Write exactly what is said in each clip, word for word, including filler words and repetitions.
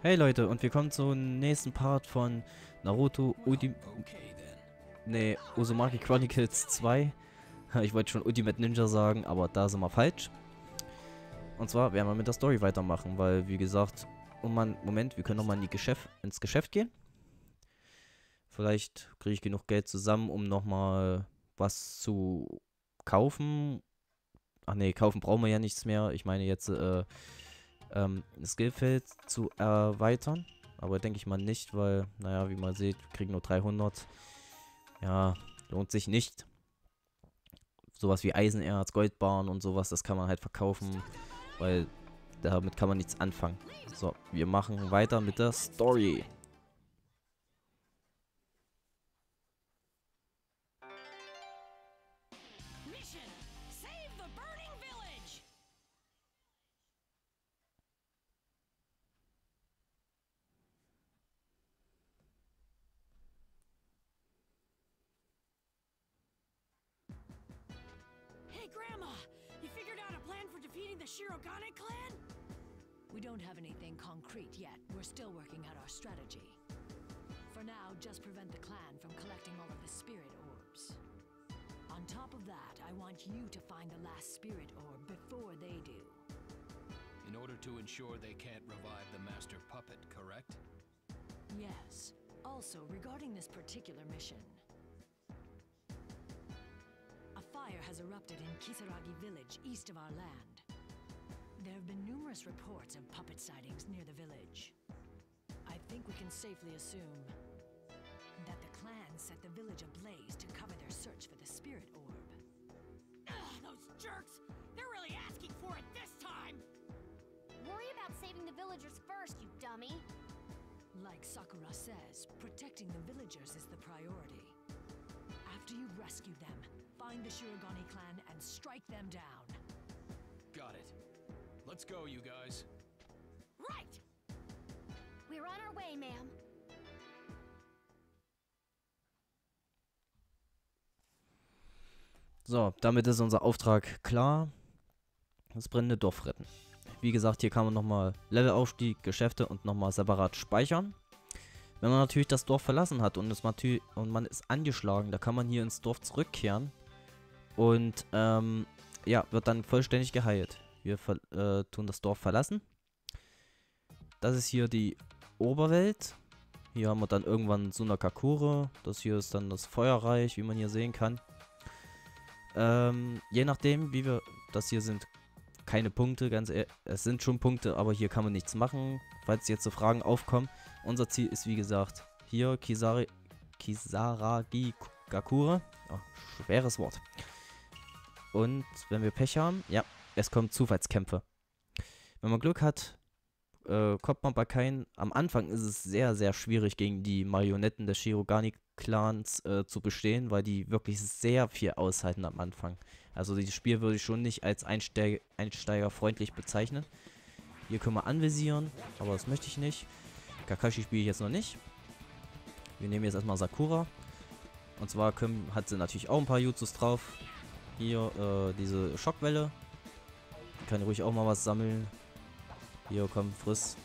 Hey Leute, und wir kommen zum nächsten Part von Naruto Udi... Ne, Uzumaki Chronicles zwei. Ich wollte schon Ultimate Ninja sagen, aber da sind wir falsch. Und zwar werden wir mit der Story weitermachen, weil, wie gesagt, oh Mann, Moment, wir können nochmal in die Geschäft, ins Geschäft gehen. Vielleicht kriege ich genug Geld zusammen, um nochmal was zu kaufen. Ach ne, kaufen brauchen wir ja nichts mehr. Ich meine jetzt, äh, ähm, das Skillfeld zu erweitern. Aber denke ich mal nicht, weil, naja, wie man sieht, wir kriegen nur dreihundert. Ja, lohnt sich nicht. Sowas wie Eisenerz, Goldbarren und sowas, das kann man halt verkaufen, weil damit kann man nichts anfangen. So, wir machen weiter mit der Story. Mission: Save the burning village! Hey, Grandma! You figured out a plan for defeating the Shirogane clan? We don't have anything concrete yet. We're still working out our strategy. For now, just prevent the clan from collecting all of the spirit orbs. On top of that, I want you to find the last spirit orb before they do. In order to ensure they can't revive the master puppet, correct? Yes. Also, regarding this particular mission, a fire has erupted in Kisaragi village, east of our land. There have been numerous reports of puppet sightings near the village. I think we can safely assume that the clan set the village ablaze to cover their search for the spirit orb. Ugh, those jerks! They're really asking for it this time! Worry about saving the villagers first, you dummy! Like Sakura says, protecting the villagers is the priority. After you've rescued them, find the Shirogane clan and strike them down. Got it. Let's go, you guys. Right! We're on our way, ma'am. So, damit ist unser Auftrag klar. Das brennende Dorf retten. Wie gesagt, hier kann man nochmal Levelaufstieg, Geschäfte und nochmal separat speichern. Wenn man natürlich das Dorf verlassen hat und, es und man ist angeschlagen, da kann man hier ins Dorf zurückkehren. Und ähm, ja, wird dann vollständig geheilt. Wir äh, tun das Dorf verlassen. Das ist hier die Oberwelt. Hier haben wir dann irgendwann Sunakakure. Das hier ist dann das Feuerreich, wie man hier sehen kann. Ähm, je nachdem, wie wir... Das hier sind keine Punkte, ganz ehrlich. Es sind schon Punkte, aber hier kann man nichts machen. Falls jetzt so Fragen aufkommen. Unser Ziel ist, wie gesagt, hier Kisari, Kisaragi Gakure. Oh, schweres Wort. Und wenn wir Pech haben, ja, es kommen Zufallskämpfe. Wenn man Glück hat, äh, kommt man bei keinen... Am Anfang ist es sehr, sehr schwierig, gegen die Marionetten des Shirogane-Clans äh, zu bestehen, weil die wirklich sehr viel aushalten am Anfang. Also dieses Spiel würde ich schon nicht als Einsteig einsteigerfreundlich bezeichnen. Hier können wir anvisieren, aber das möchte ich nicht. Kakashi spiele ich jetzt noch nicht. Wir nehmen jetzt erstmal Sakura. Und zwar können, hat sie natürlich auch ein paar Jutsus drauf. Hier äh, diese Schockwelle. Kann ruhig auch mal was sammeln. Hier, komm, friss.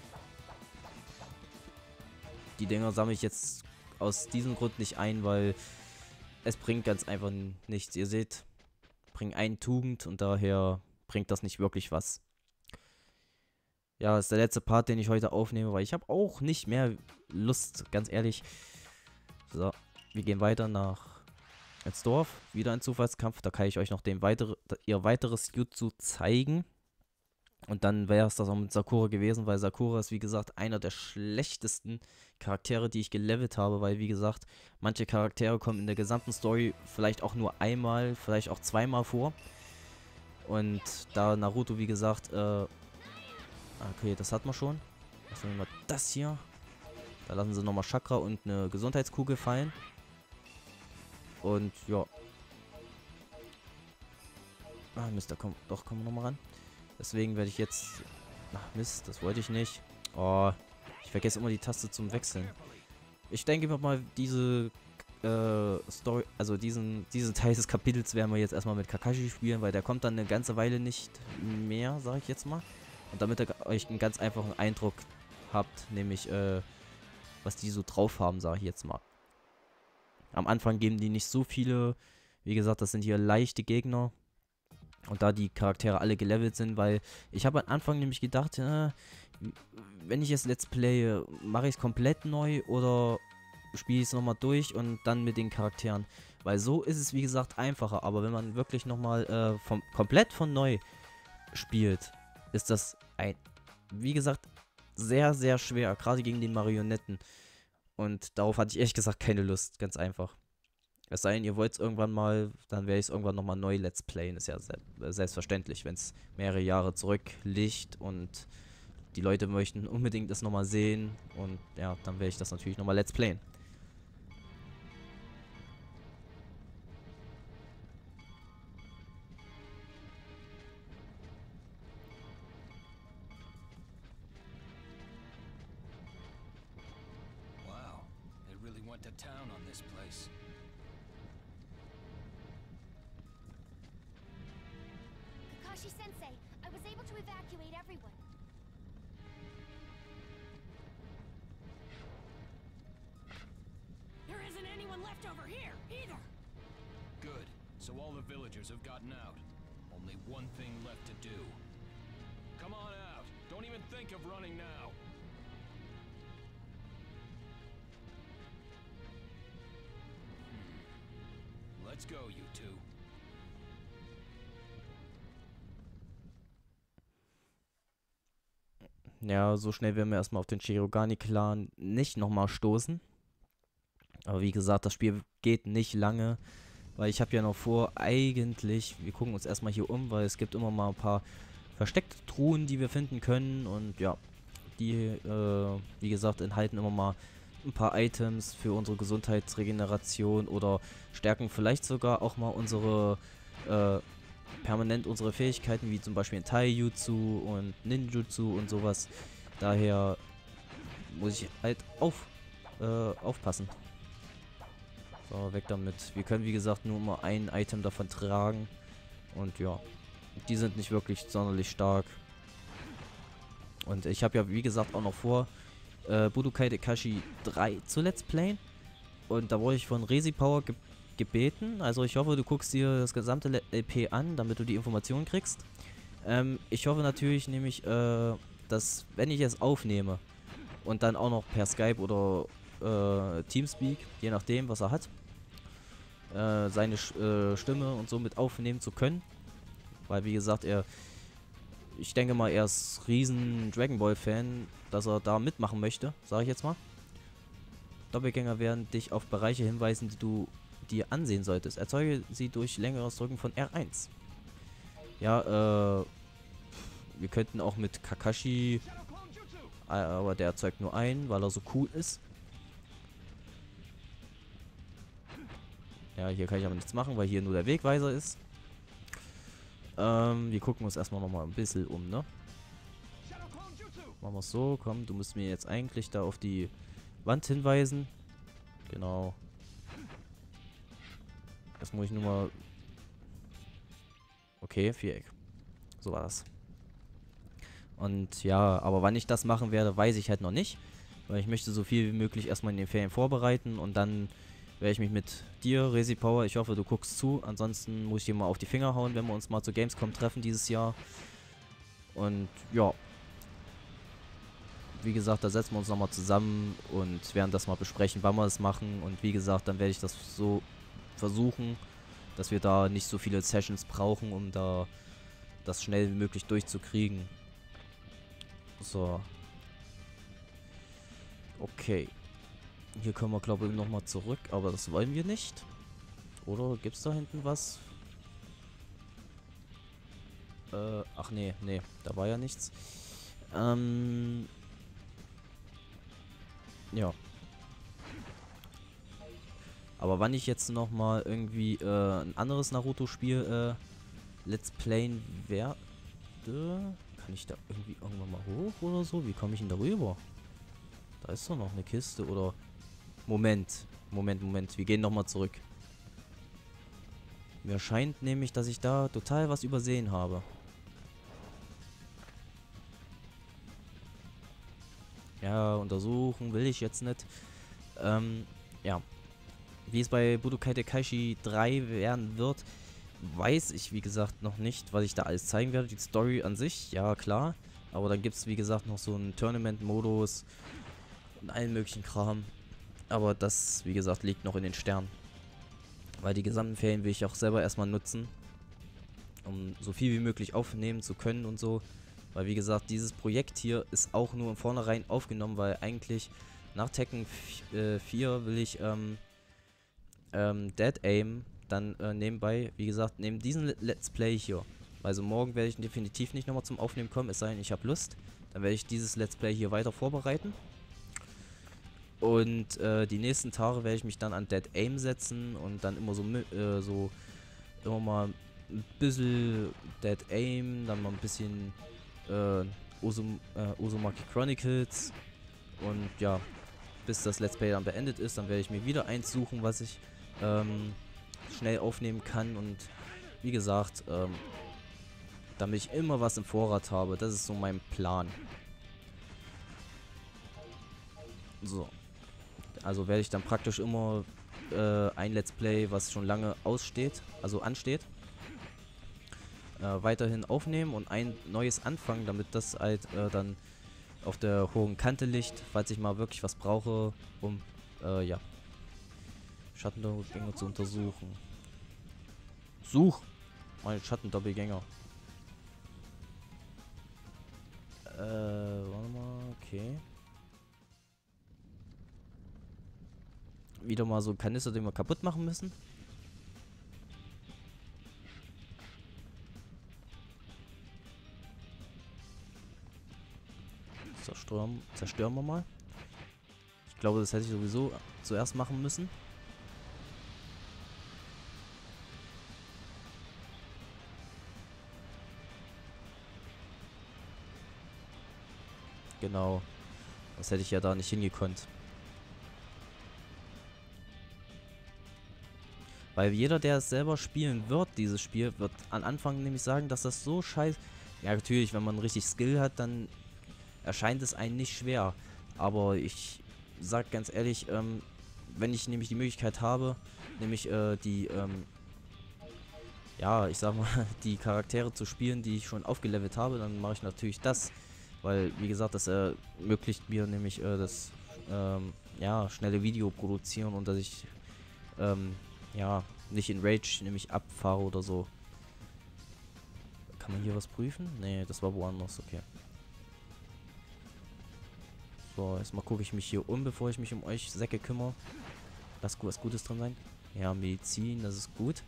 Die Dinger sammle ich jetzt aus diesem Grund nicht ein, weil es bringt ganz einfach nichts. Ihr seht, bringt eine Tugend und daher bringt das nicht wirklich was. Ja, das ist der letzte Part, den ich heute aufnehme, weil ich habe auch nicht mehr Lust, ganz ehrlich. So, wir gehen weiter nach ins Dorf. Wieder ein Zufallskampf. Da kann ich euch noch den weitere, ihr weiteres Jutsu zeigen. Und dann wäre es das auch mit Sakura gewesen, weil Sakura ist, wie gesagt, einer der schlechtesten Charaktere, die ich gelevelt habe, weil, wie gesagt, manche Charaktere kommen in der gesamten Story vielleicht auch nur einmal, vielleicht auch zweimal vor. Und da Naruto, wie gesagt, äh, okay, das hat man schon. Was nehmen wir das hier? Da lassen sie nochmal Chakra und eine Gesundheitskugel fallen. Und, ja. Ah, Mist, da kommt, doch, kommen wir nochmal ran. Deswegen werde ich jetzt... Ach Mist, das wollte ich nicht. Oh, ich vergesse immer die Taste zum Wechseln. Ich denke mal, diese äh, Story, also diesen, diesen Teil des Kapitels werden wir jetzt erstmal mit Kakashi spielen, weil der kommt dann eine ganze Weile nicht mehr, sage ich jetzt mal. Und damit ihr euch einen ganz einfachen Eindruck habt, nämlich äh, was die so drauf haben, sage ich jetzt mal. Am Anfang geben die nicht so viele, wie gesagt, das sind hier leichte Gegner. Und da die Charaktere alle gelevelt sind, weil ich habe am Anfang nämlich gedacht, äh, wenn ich jetzt Let's Play, mache ich es komplett neu oder spiele ich es nochmal durch und dann mit den Charakteren. Weil so ist es, wie gesagt, einfacher. Aber wenn man wirklich nochmal äh, vom, komplett von neu spielt, ist das ein, wie gesagt, sehr, sehr schwer. Gerade gegen die Marionetten. Und darauf hatte ich ehrlich gesagt keine Lust. Ganz einfach. Es sei denn, ihr wollt es irgendwann mal, dann werde ich es irgendwann nochmal neu Let's Playen. Ist ja se selbstverständlich, wenn es mehrere Jahre zurückliegt und die Leute möchten unbedingt das nochmal sehen. Und ja, dann werde ich das natürlich nochmal Let's Playen. Wow, they really went to town on this place. Kakashi Sensei, I was able to evacuate everyone. There isn't anyone left over here, either! Good. So all the villagers have gotten out. Only one thing left to do. Come on out. Don't even think of running now. Hmm. Let's go, you two. Ja, so schnell werden wir erstmal auf den Shirogane-Clan nicht nochmal stoßen. Aber wie gesagt, das Spiel geht nicht lange, weil ich habe ja noch vor, eigentlich, wir gucken uns erstmal hier um, weil es gibt immer mal ein paar versteckte Truhen, die wir finden können. Und ja, die, äh, wie gesagt, enthalten immer mal ein paar Items für unsere Gesundheitsregeneration oder stärken vielleicht sogar auch mal unsere, äh, permanent unsere Fähigkeiten, wie zum Beispiel Taijutsu und Ninjutsu und sowas. Daher muss ich halt auf, äh, aufpassen. So, weg damit. Wir können, wie gesagt, nur mal ein Item davon tragen. Und ja, die sind nicht wirklich sonderlich stark. Und ich habe ja, wie gesagt, auch noch vor, äh, Budokai Tenkaichi drei zu Let's Playen. Und da wurde ich von Resi Power ge gebeten. Also ich hoffe, du guckst dir das gesamte L P an, damit du die Informationen kriegst. Ähm, ich hoffe natürlich nämlich, äh, dass, wenn ich es aufnehme und dann auch noch per Skype oder äh, Teamspeak, je nachdem, was er hat, äh, seine äh, Stimme und so mit aufnehmen zu können. Weil, wie gesagt, er, ich denke mal, er ist riesen Dragon Ball Fan, dass er da mitmachen möchte, sage ich jetzt mal. Doppelgänger werden dich auf Bereiche hinweisen, die du dir ansehen solltest. Erzeuge sie durch längeres Drücken von R eins. Ja, äh, wir könnten auch mit Kakashi, aber der erzeugt nur einen, weil er so cool ist. Ja, hier kann ich aber nichts machen, weil hier nur der Wegweiser ist. Ähm, wir gucken uns erstmal nochmal ein bisschen um, ne? Machen wir es so, komm, du musst mir jetzt eigentlich da auf die Wand hinweisen. Genau. Das muss ich nur mal... Okay, Viereck. So war das. Und ja, aber wann ich das machen werde, weiß ich halt noch nicht. Weil ich möchte so viel wie möglich erstmal in den Ferien vorbereiten. Und dann werde ich mich mit dir, Resi Power, ich hoffe, du guckst zu. Ansonsten muss ich dir mal auf die Finger hauen, wenn wir uns mal zur Gamescom treffen dieses Jahr. Und ja. Wie gesagt, da setzen wir uns nochmal zusammen und werden das mal besprechen, wann wir es machen. Und wie gesagt, dann werde ich das so versuchen, dass wir da nicht so viele Sessions brauchen, um da das schnell wie möglich durchzukriegen. So. Okay. Hier können wir, glaube ich, nochmal zurück, aber das wollen wir nicht. Oder gibt es da hinten was? Äh, ach nee, nee, da war ja nichts. Ähm... Ja. Aber wann ich jetzt nochmal irgendwie äh, ein anderes Naruto-Spiel äh, Let's Playen werde, kann ich da irgendwie irgendwann mal hoch oder so? Wie komme ich denn da rüber? Da ist doch noch eine Kiste oder... Moment, Moment, Moment. Wir gehen nochmal zurück. Mir scheint nämlich, dass ich da total was übersehen habe. Ja, untersuchen will ich jetzt nicht. Ähm, ja. Wie es bei Budokai Tenkaichi drei werden wird, weiß ich, wie gesagt, noch nicht, was ich da alles zeigen werde. Die Story an sich, ja, klar. Aber dann gibt es, wie gesagt, noch so einen Tournament-Modus und allen möglichen Kram. Aber das, wie gesagt, liegt noch in den Sternen. Weil die gesamten Ferien will ich auch selber erstmal nutzen, um so viel wie möglich aufnehmen zu können und so. Weil, wie gesagt, dieses Projekt hier ist auch nur im Vornherein aufgenommen, weil eigentlich nach Tekken vier will ich ähm, ähm, Dead Aim dann äh, nebenbei, wie gesagt, neben diesem Let's Play hier. Also morgen werde ich definitiv nicht nochmal zum Aufnehmen kommen, es sei denn, ich habe Lust. Dann werde ich dieses Let's Play hier weiter vorbereiten. Und äh, die nächsten Tage werde ich mich dann an Dead Aim setzen und dann immer so, äh, so immer mal ein bisschen Dead Aim, dann mal ein bisschen äh, Uzum, äh, Uzumaki Chronicles. Und ja, bis das Let's Play dann beendet ist, dann werde ich mir wieder eins suchen, was ich ähm, schnell aufnehmen kann. Und wie gesagt, ähm, damit ich immer was im Vorrat habe. Das ist so mein Plan. So. Also werde ich dann praktisch immer äh, ein Let's Play, was schon lange aussteht, also ansteht, äh, weiterhin aufnehmen und ein neues anfangen, damit das halt äh, dann auf der hohen Kante liegt, falls ich mal wirklich was brauche, um, äh, ja, Schattendoppelgänger zu untersuchen. Such! Mein Schattendoppelgänger. Äh, warte mal, okay. Wieder mal so ein Kanister, den wir kaputt machen müssen. Zerstören, zerstören wir mal. Ich glaube, das hätte ich sowieso zuerst machen müssen. Genau. Das hätte ich ja da nicht hingekonnt. Weil jeder, der es selber spielen wird, dieses Spiel, wird am Anfang nämlich sagen, dass das so scheiße... Ja, natürlich, wenn man richtig Skill hat, dann erscheint es einem nicht schwer. Aber ich sag ganz ehrlich, ähm, wenn ich nämlich die Möglichkeit habe, nämlich äh, die, ähm, ja, ich sag mal, die Charaktere zu spielen, die ich schon aufgelevelt habe, dann mache ich natürlich das. Weil, wie gesagt, das ermöglicht mir nämlich äh, das, ähm, ja, schnelle Video produzieren und dass ich, ähm, ja, nicht in Rage nämlich abfahre oder so. Kann man hier was prüfen? Nee, das war woanders, okay. So, erstmal gucke ich mich hier um, bevor ich mich um euch Säcke kümmere. Lass was Gutes drin sein. Ja, Medizin, das ist gut.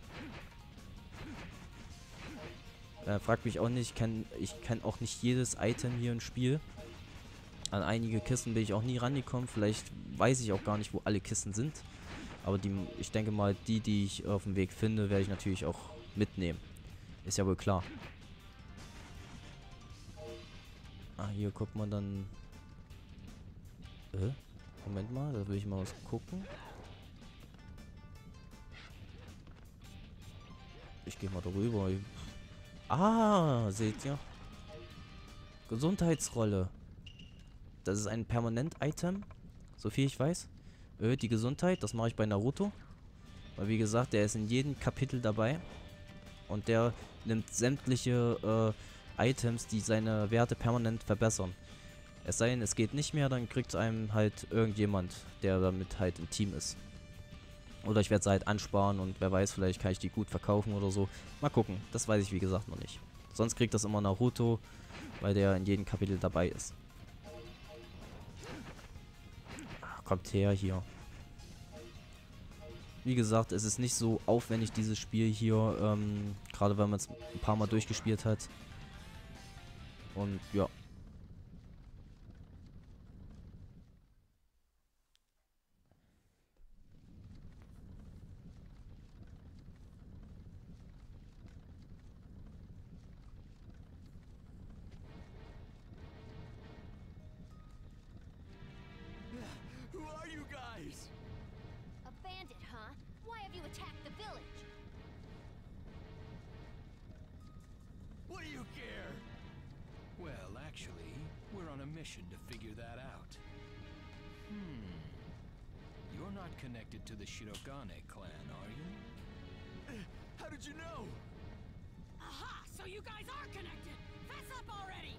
Äh, fragt mich auch nicht, ich kann, ich kann auch nicht jedes Item hier im Spiel. An einige Kisten bin ich auch nie rangekommen. Vielleicht weiß ich auch gar nicht, wo alle Kisten sind. Aber die, ich denke mal, die, die ich auf dem Weg finde, werde ich natürlich auch mitnehmen. Ist ja wohl klar. Ah, hier guckt man dann... Äh? Moment mal, da will ich mal was gucken. Ich gehe mal darüber. Ah, seht ihr? Gesundheitsrolle. Das ist ein Permanent-Item. So viel ich weiß. Äh, die Gesundheit, das mache ich bei Naruto. Weil wie gesagt, der ist in jedem Kapitel dabei. Und der nimmt sämtliche äh, Items, die seine Werte permanent verbessern. Es sei denn, es geht nicht mehr, dann kriegt es einem halt irgendjemand, der damit halt im Team ist. Oder ich werde sie halt ansparen und wer weiß, vielleicht kann ich die gut verkaufen oder so. Mal gucken, das weiß ich wie gesagt noch nicht. Sonst kriegt das immer Naruto, weil der in jedem Kapitel dabei ist. Ach, kommt her hier. Wie gesagt, es ist nicht so aufwendig, dieses Spiel hier, ähm, gerade wenn man es ein paar Mal durchgespielt hat. Und ja. Who are you guys? A bandit, huh? Why have you attacked the village? What do you care? Well, actually, We're on a mission to figure that out. Hmm. You're not connected to the Shirogane clan, are you? How did you know? Aha! So you guys are connected! Fess up already!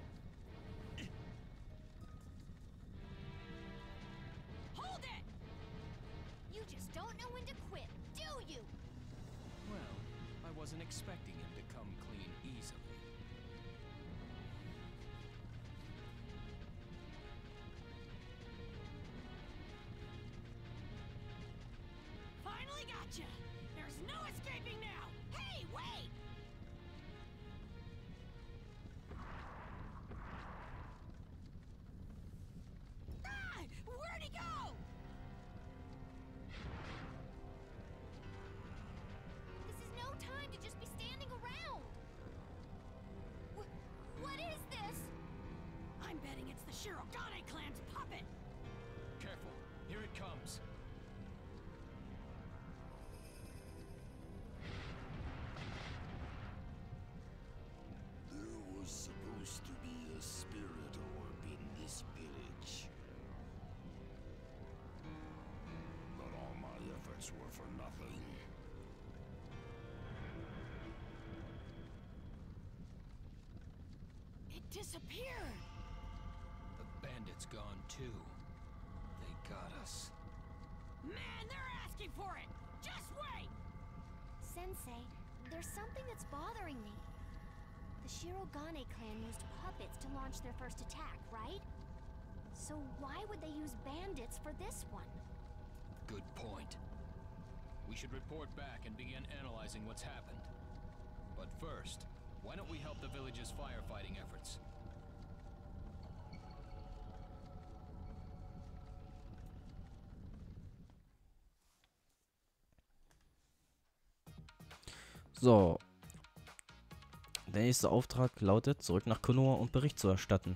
Hold it! You just don't know when to quit, do you? Well, I wasn't expecting him to come clean easily. Finally gotcha! There's no escaping now! Hey, wait! Ah! Where'd he go? This is no time to just be standing around. Wh- what is this? I'm betting it's the Shirogane clan's puppet! Careful, here it comes. There was supposed to be a spirit orb in this village. But all my efforts were for nothing. It disappeared! The bandit's gone too. They got us. Man, they're asking for it! Just wait! Sensei, there's something that's bothering me. The Shirogane clan used puppets to launch their first attack, right? So why would they use bandits for this one? Good point. We should report back and begin analyzing what's happened. But first, why don't we help the village's firefighting efforts? So. Der nächste Auftrag lautet, zurück nach Konoha und Bericht zu erstatten.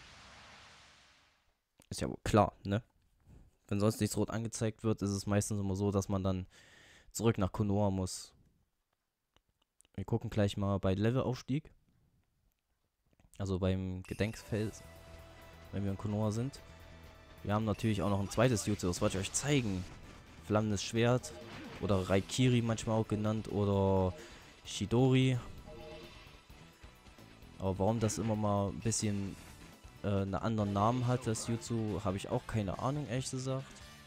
Ist ja wohl klar, ne? Wenn sonst nichts rot angezeigt wird, ist es meistens immer so, dass man dann zurück nach Konoha muss. Wir gucken gleich mal bei Levelaufstieg. Also beim Gedenkfeld, wenn wir in Konoha sind. Wir haben natürlich auch noch ein zweites Jutsu, das wollte ich euch zeigen. Flammendes Schwert oder Raikiri manchmal auch genannt oder Shidori. Aber warum das immer mal ein bisschen äh, einen anderen Namen hat, das Jutsu, habe ich auch keine Ahnung, ehrlich gesagt.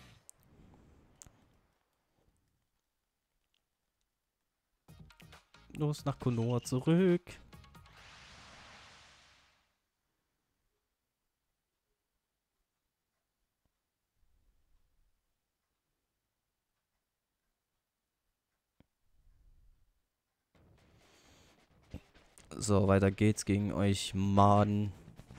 Los, nach Konoha zurück. So, weiter geht's gegen euch Maden.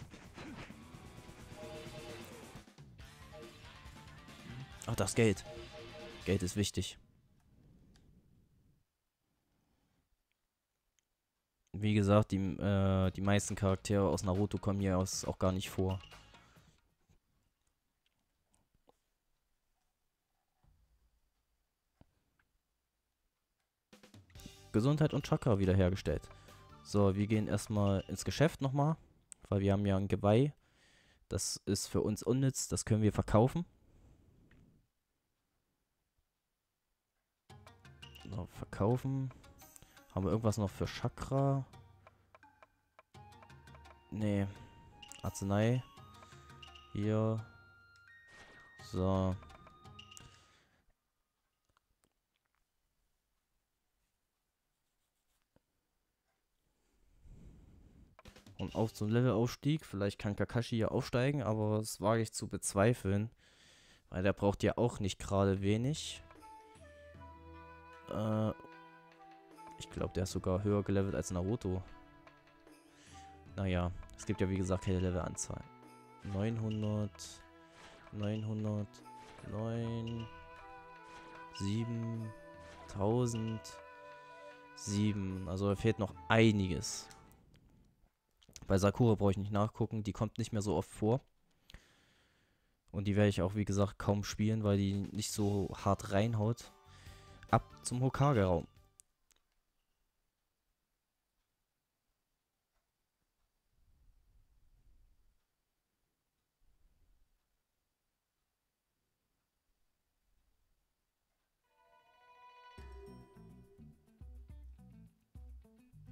Ach, das Geld. Geld ist wichtig. Wie gesagt, die, äh, die meisten Charaktere aus Naruto kommen hier aus auch gar nicht vor. Gesundheit und Chakra wiederhergestellt. So, wir gehen erstmal ins Geschäft nochmal, weil wir haben ja ein Geweih. Das ist für uns unnütz, das können wir verkaufen. So, verkaufen. Haben wir irgendwas noch für Chakra? Nee. Arznei. Hier. So. Und auf zum Levelaufstieg. Vielleicht kann Kakashi ja aufsteigen, aber das wage ich zu bezweifeln. Weil der braucht ja auch nicht gerade wenig. Äh, ich glaube, der ist sogar höher gelevelt als Naruto. Naja, es gibt ja wie gesagt keine Levelanzahl. neunhundert, neunhundert, neun, sieben, tausend, sieben. Also da fehlt noch einiges. Bei Sakura brauche ich nicht nachgucken, die kommt nicht mehr so oft vor. Und die werde ich auch, wie gesagt, kaum spielen, weil die nicht so hart reinhaut. Ab zum Hokage-Raum.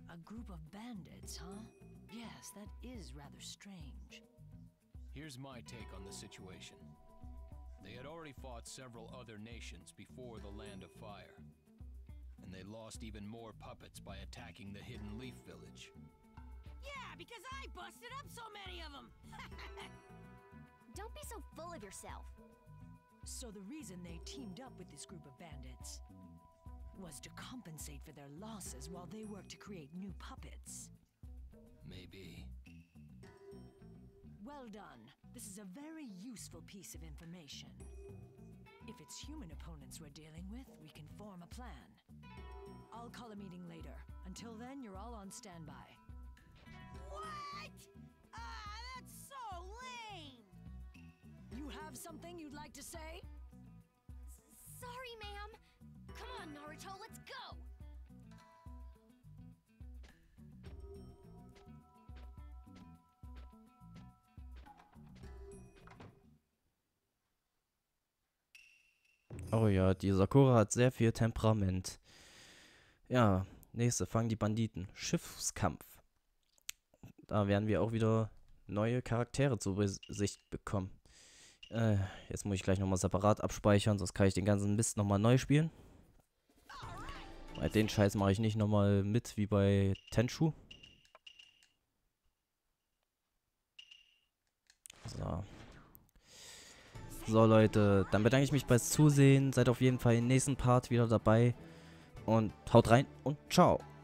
A group of bandits, huh? Yes, that is rather strange. Here's my take on the situation. They had already fought several other nations before the Land of Fire. And they lost even more puppets by attacking the Hidden Leaf Village. Yeah, because I busted up so many of them. Don't be so full of yourself. So the reason they teamed up with this group of bandits was to compensate for their losses while they worked to create new puppets. Maybe. Well done. This is a very useful piece of information. If it's human opponents we're dealing with, we can form a plan. I'll call a meeting later. Until then, you're all on standby. What? Ah, that's so lame. You have something you'd like to say? Sorry, ma'am. Come on, Naruto, let's go! Oh ja, die Sakura hat sehr viel Temperament. Ja, nächste, fangen die Banditen. Schiffskampf. Da werden wir auch wieder neue Charaktere zu Gesicht bekommen. Äh, jetzt muss ich gleich nochmal separat abspeichern, sonst kann ich den ganzen Mist nochmal neu spielen. Bei den Scheiß mache ich nicht nochmal mit, wie bei Tenchu. So. So Leute, dann bedanke ich mich fürs Zusehen. Seid auf jeden Fall im nächsten Part wieder dabei. Und haut rein und ciao.